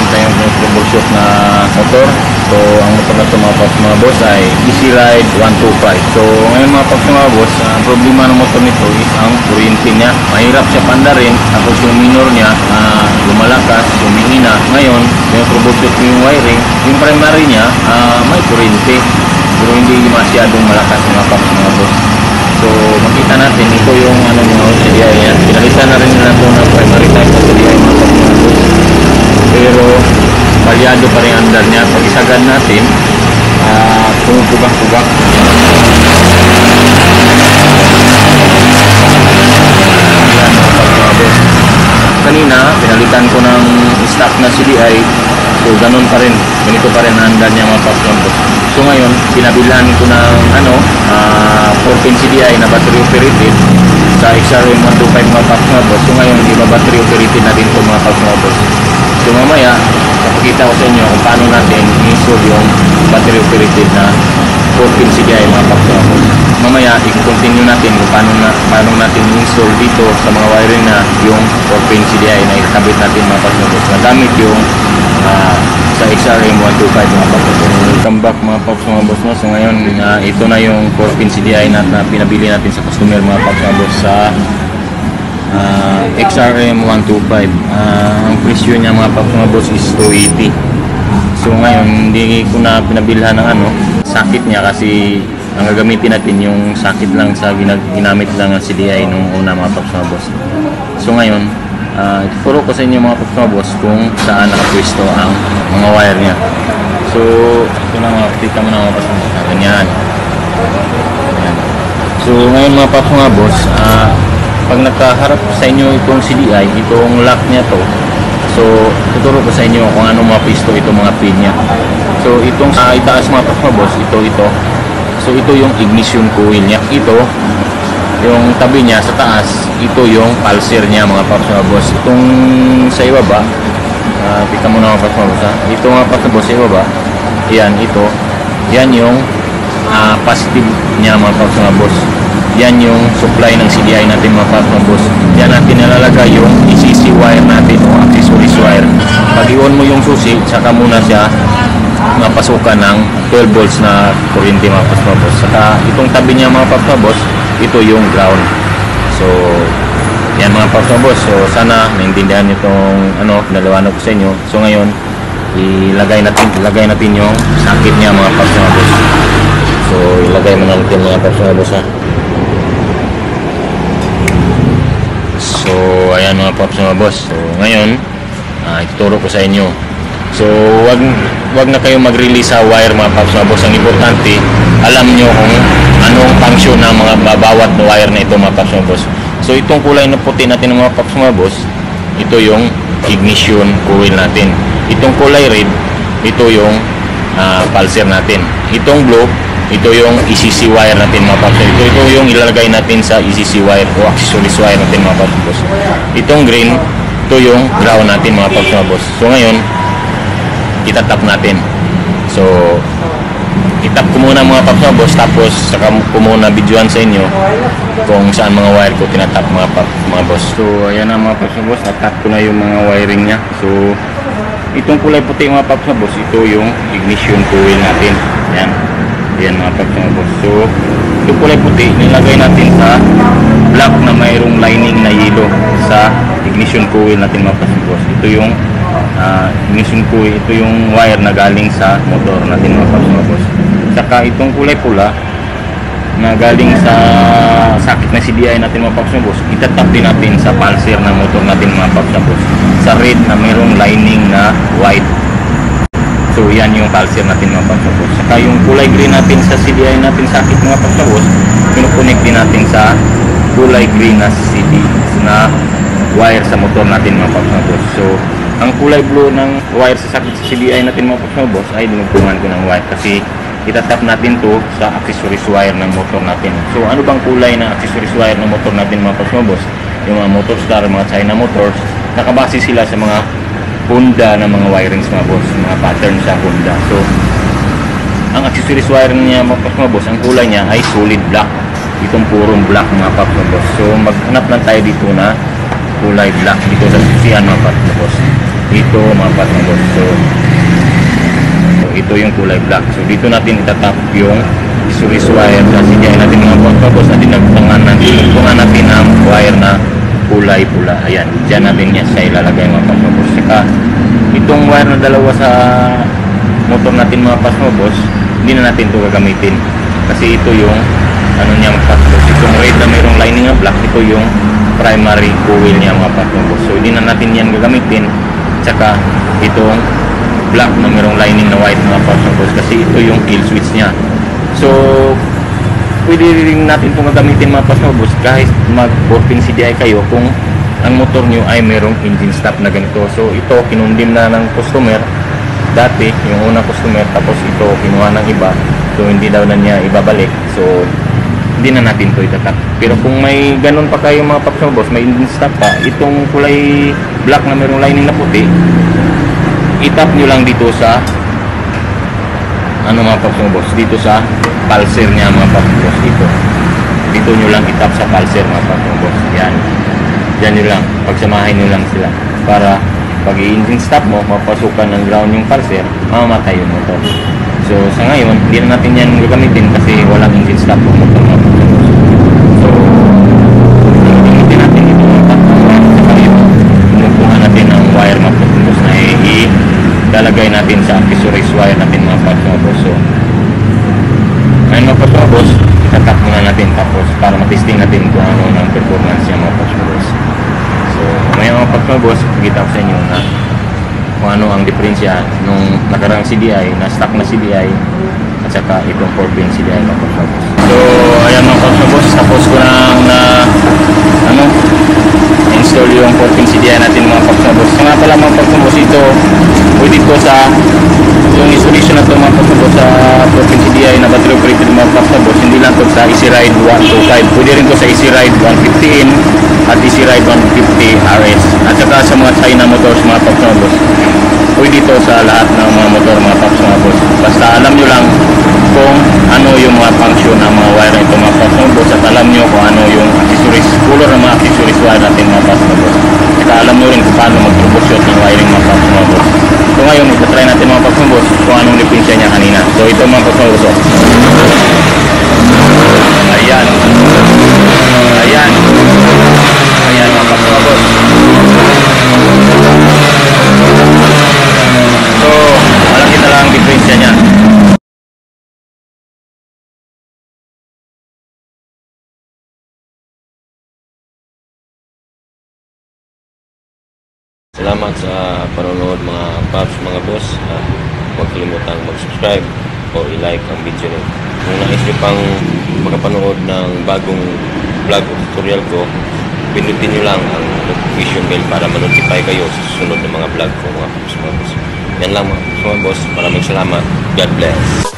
tayong troubleshoot na motor. So ang motor na ito mga boss ay Easy Ride 125. So ngayon mga boss, ang problema ng motor nito is ang kuryente niya. Mahirap siya pandarin, tapos yung minor niya lumalakas, humihina. Ngayon yung troubleshoot yung wiring, yung primary niya may kuryente, pero hindi masyadong malakas mga boss. So makita natin ito yung CDI yan. Pinalitan na rin nila ito ng primary type na CDI mga boss, pero palyado pa rin andar niya. Pag isagad natin, pumupugak-pugak. Kanina pinalitan ko ng stock na CDI, so ganun pa rin, ganito pa rin ang andar niya mga boss. So ngayon pinabilhan ko ng 4-pin CDI na battery operated sa XRM 125 mga boss. So ngayon iba battery operated na din ito mga boss. So mamaya papakita ko sa inyo kung paano natin i-install yung battery operated na 4-pin CDI mga boss. Mamaya i-continue natin kung paano natin i-install dito sa mga wiring na yung 4-pin CDI na ikabit natin mga boss. Nagamit yung sa XRM 125 mga boss. Welcome back mga boss. So ngayon ito na yung 4-pin CDI na pinabili natin sa customer mga boss sa XRM 125. Ang presyo niya mga boss is 280. So ngayon hindi ko na pinabilhan ng sakit niya, kasi ang gagamitin natin yung sakit lang sa ginamit lang ng CDI nung una mga boss. So ngayon ituturo ko sa inyo mga boss kung saan nakapwesto ang mga wire niya. So ito na makikita mo na mga boss, ganyan. So ngayon mga boss, pag nakaharap sa inyo itong CDI, itong lock niya to, so tuturo ko sa inyo kung ano mga pisto itong mga pin niya. So itong sa itaas mga boss, ito. So ito yung ignition coil niya. Ito yung tabi niya sa taas, ito yung pulser niya mga boss. Itong sa ibaba, tika mo na mga boss ha. Ito mga boss sa ibaba, yan yung positive niya mga boss. Yan yung supply ng CDI natin mga boss. Yan natin nalalagay yung ECC wire natin o accessories wire. Pag i-on mo yung susi, saka muna siya mapasukan ng 12 volts na kuryente mga boss. Saka itong tabi niya mga boss, ito yung ground. So yan mga boss. So sana naintindihan niyo itong pinaliwanag ko sa inyo. So ngayon ilagay natin yung sakit niya mga boss. So ilagay mo natin mga boss ha. So ayan mga boss. So ngayon ituturo ko sa inyo. So wag na kayo mag-release sa wire mga boss. Ang importante, alam nyo kung anong function ng mga bawat wire na ito mga boss. So itong kulay na puti natin mga boss, ito yung ignition coil natin. Itong kulay red, ito yung pulser natin. Itong blue, ito yung ECC wire natin mga boss. Ito yung ilalagay natin sa ECC wire o accessories wire natin mga boss. Itong green, ito yung ground natin mga boss. So ngayon itatap natin. So itap ko muna mga boss, tapos saka ko muna videoan sa inyo kung saan mga wire ko tinatap mga boss. So ayan na mga boss, natap ko na yung mga wiring nya. So itong kulay puti mga boss, ito yung ignition coil natin. Yan mga boss. So itong kulay puti nilagay natin sa block na mayroong lining na yellow sa ignition coil natin mga boss. Ito yung ignition coil, ito yung wire na galing sa motor natin mga boss. Saka itong kulay pula na galing sa sakit na CDI natin mga boss, itatap din natin sa pulser ng motor natin mga boss, sa red na mayroong lining na white. So yan yung pulser natin mga boss. Saka yung kulay green natin sa CDI natin sakit mga boss, pinukunik din natin sa kulay green na CD na wire sa motor natin mga boss. So ang kulay blue ng wire sa sakit sa CDI natin mga boss ay dinugtungan ko ng wire, kasi itatap natin to sa accessories wire ng motor natin. So ano bang kulay na accessories wire ng motor natin mga boss? Yung mga motor star, mga China motors, nakabase sila sa mga Honda na mga wirings mga boss, mga pattern sa Honda. So ang accessories wire niya mga boss, ang kulay niya ay solid black. Itong purong black mga boss. So maghanap lang tayo dito na kulay black dito sa susian mga boss. ito mga paps mga boss. So ito yung kulay black. So dito natin itatap yung series wire sa CDI natin mga paps at dinagtungan natin ang wire na kulay pula. Ayan, dyan natin niya siya ilalagay mga paps. Saka itong wire na dalawa sa motor natin mga paps, hindi na natin ito gagamitin kasi ito yung ano niya mga paps. Itong red na mayroong lining na black, ito yung primary coil niya mga paps. So hindi na natin yan gagamitin. Saka itong black na mayroong lining na white mga paps kasi ito yung kill switch niya. So pwede rin natin itong gagamitin mga paps kahit mag 14 CDI kayo kung ang motor nyo ay mayroong engine stop na ganito. So ito kinundim na ng customer dati, yung unang customer, tapos ito kinuha ng iba, so hindi daw na niya ibabalik. So hindi na natin ito itatap. Pero kung may ganun pa kayo mga paps may engine stop pa, itong kulay black na mayroong lining na puti, itap nyo lang dito sa ano mga paps dito sa pulser niya mga paps. Dito nyo lang itap sa pulser mga paps. Yan, dyan nyo lang, pagsamahin nyo lang sila para pag i-engine stop mo, mapasukan ng ground yung pulser, mamamatay yung motor. So sa ngayon, hindi na natin yan gagamitin kasi walang engine stop yung motor mga paps. So hindi natin ito pinugpungan natin ang wire mga paps na ilalagay natin sa accessories wire natin mga paps. So ngayon mga paps, itatap muna natin tapos para matesting natin kung ano ng performance niya mga paps. So ngayon mga paps, pagkita ko sa inyo na kung ano ang diferensya nung nakarang CDI na stock na CDI at saka itong 4-pin CDI mga paps. So ayan mga paps, tapos ko na install yung 4-pin CDI natin mga paps. So nga pala mga paps, ito pwede ito sa yung installation na ito mga paps sa 4-pin CDI na battery operated mga paps, hindi lang ito sa Easy Ride 125, pwede rin ito sa Easy Ride 115 at Easy Ride 150 RS at saka sa mga China motors mga paps. Pwede ito sa lahat ng mga motor mga paps mga boss. Basta alam nyo lang kung ano yung mga function ng mga wire ito mga paps mga boss, at alam nyo kung ano yung accessories, color ng mga accessories wire natin mga paps mga boss. Saka alam nyo rin kung paano mag-troubleshoot ng wiring mga paps mga boss. So ngayon, itatry natin mga paps mga boss kung anong diferensya niya kanina. So ito mga paps mga boss. Ayan. Ayan. Ayan mga paps mga boss. So, alam kita lang ang diferensya niya. Salamat sa panonood mga paps mga boss. Huwag kalimutang mag-subscribe o i-like ang video nito. Kung nais nyo pang makapanood ng bagong vlog o tutorial ko, pinutin nyo lang ang notification bell para ma-notify kayo sa susunod ng mga vlog ko mga paps mga boss. Yan lang mga boss. Maraming salamat. God bless.